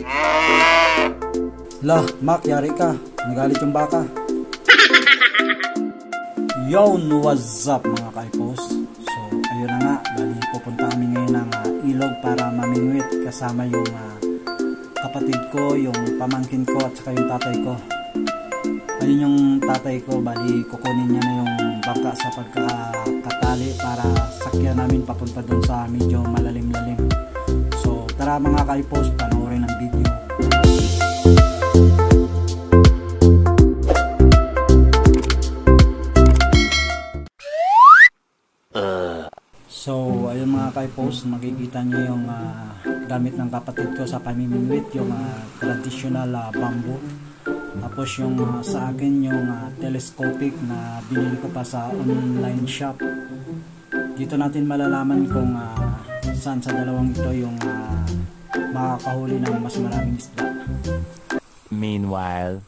Lah, Mac, yari ka. Nagalit yung baka. Yo, what's up mga kaipos? So, ayun na nga. Bali, pupunta kami ngayon ng ilog para mamingwit kasama yung kapatid ko, yung pamangkin ko at saka yung tatay ko. Ayun yung tatay ko, bali kukunin niya na yung bangka sa pagkakatali para sakyan namin papunta dun sa medyo malalim-lalim. So, tara mga kaipos, panoorin ang video. So, ayun mga kaipos, makikita nyo yung gamit ng kapatid ko sa pamimingwit, yung traditional bamboo. Tapos yung sa akin, yung telescopic na binili ko pa sa online shop. Dito natin malalaman kung saan sa dalawang ito yung makakahuli ng mas maraming isda. Meanwhile,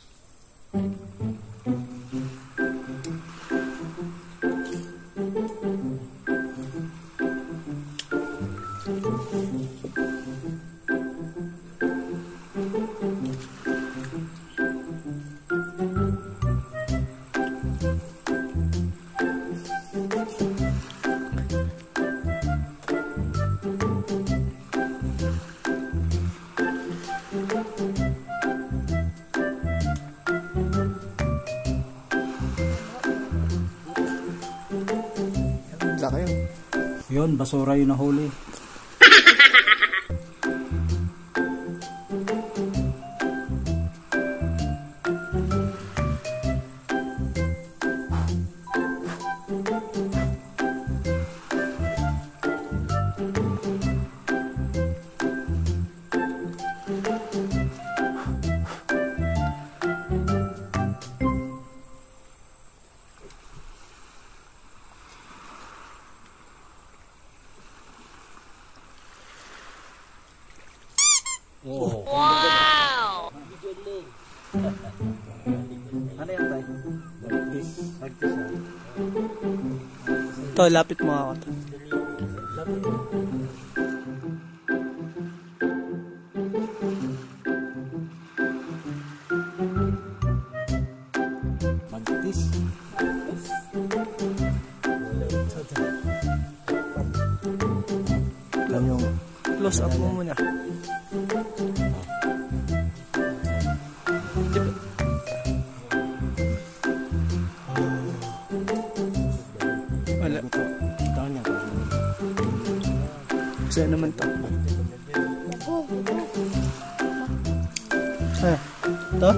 yun, basura yung nahuli. Oh. Wow! Ano yan tayo? Magtis Ito, lapit mo ako. Magtis. Close up mo muna. Wala. Saan naman to? To?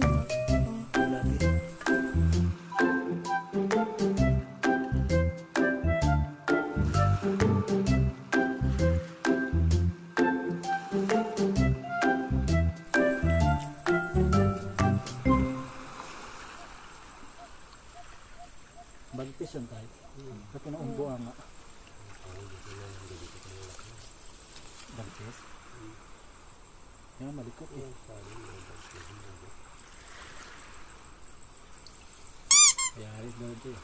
Bagtis yun tayo. Kasi naumbo nga. Bagtis? Yan, malikot eh. Yaris daw ito eh.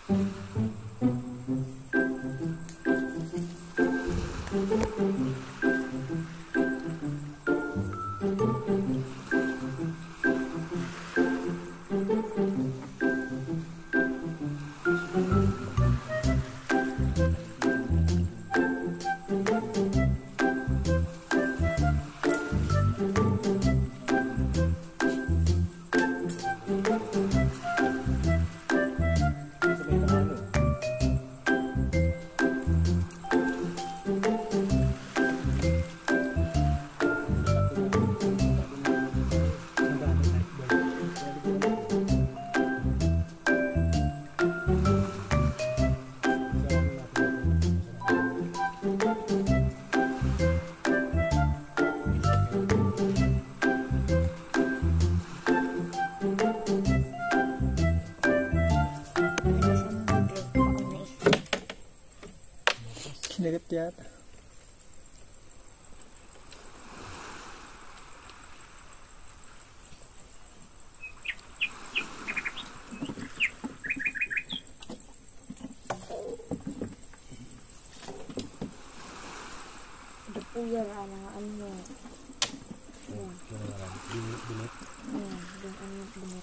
Kinagat yata. Ito po yan, ano. Binit. Yung ano yung binit.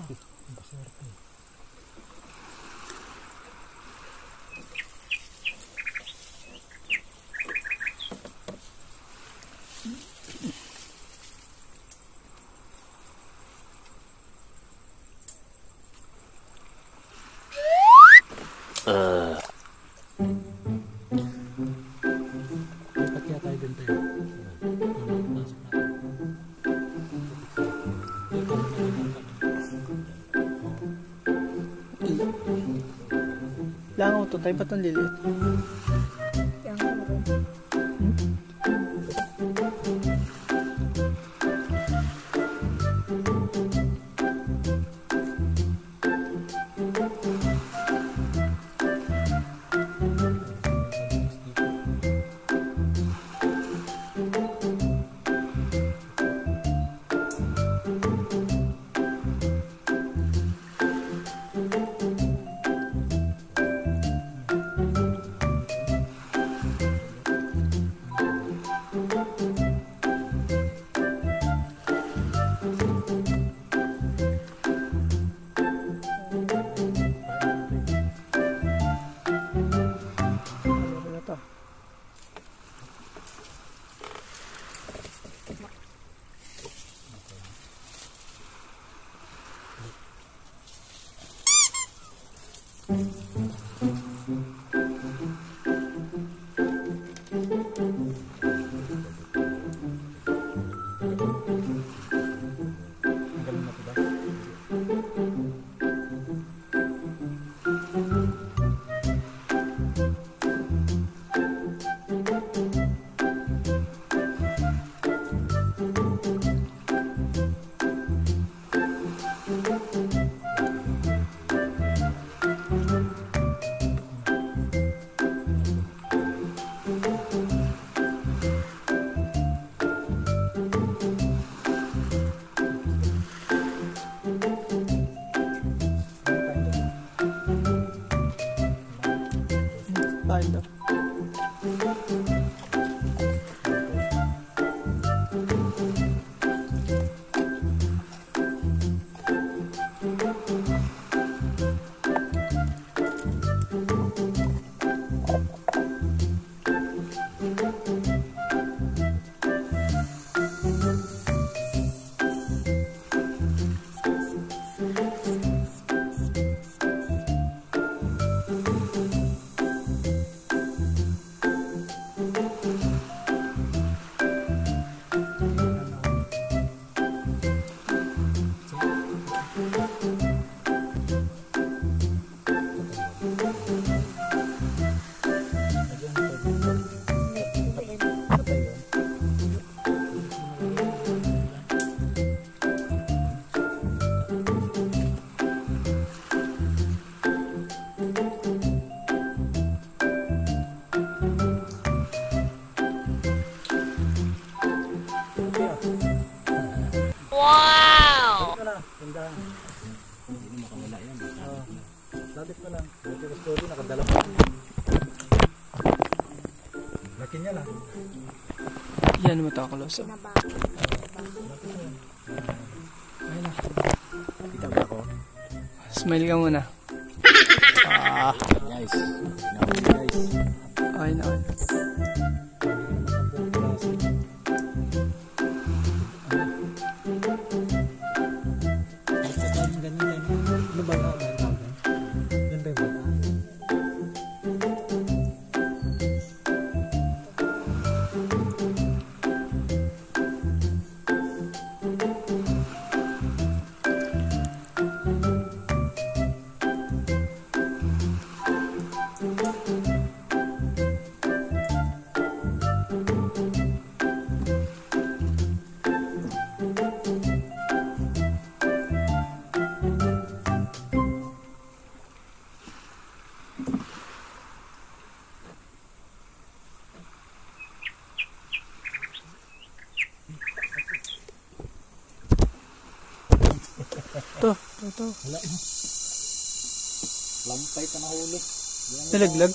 Dapat kaya tayo din tayo. Langaw to tayo pa itong liliit. Yung ano. Paano? Hindi makawala yan. Sabit ko lang. Buti ko story, nakadala ko. Laki niya lang. Yan mo takalosa. Ayun na. Kita ba ako? Smile ka muna. Guys. Guys. Ayun na. Ito. Wala mo. Lampay ka nahuli. Nalaglag.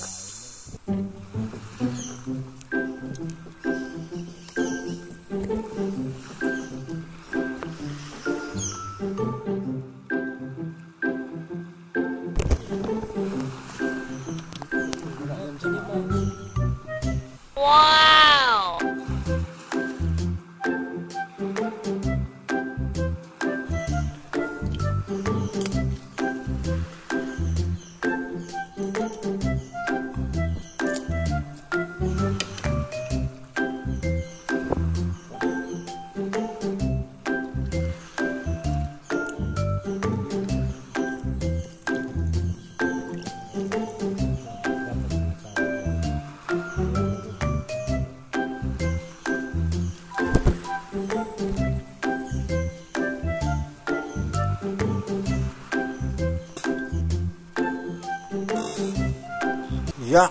yak.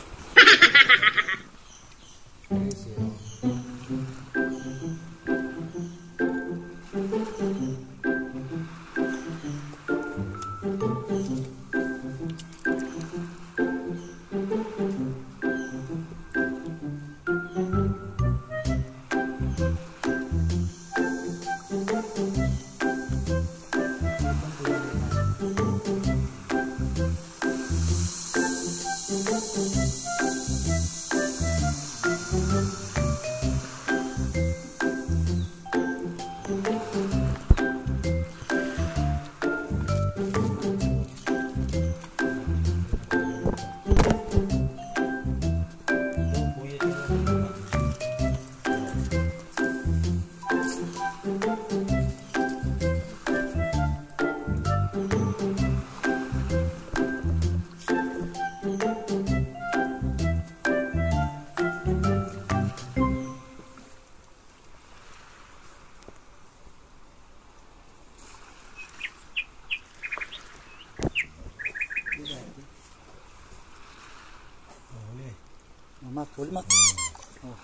Mat, huli mat. Oh.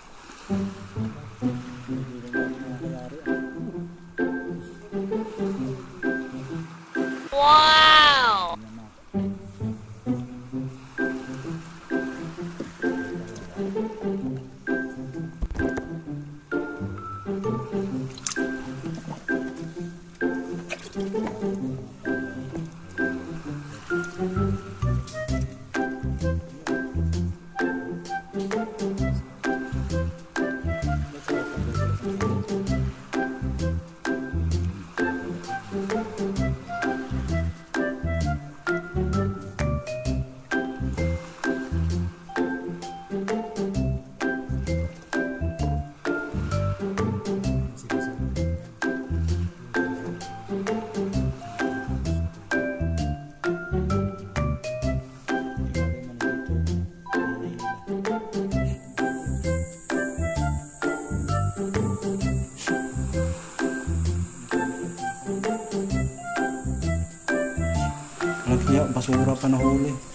Wow! Lagi ya, basura pa nahuli.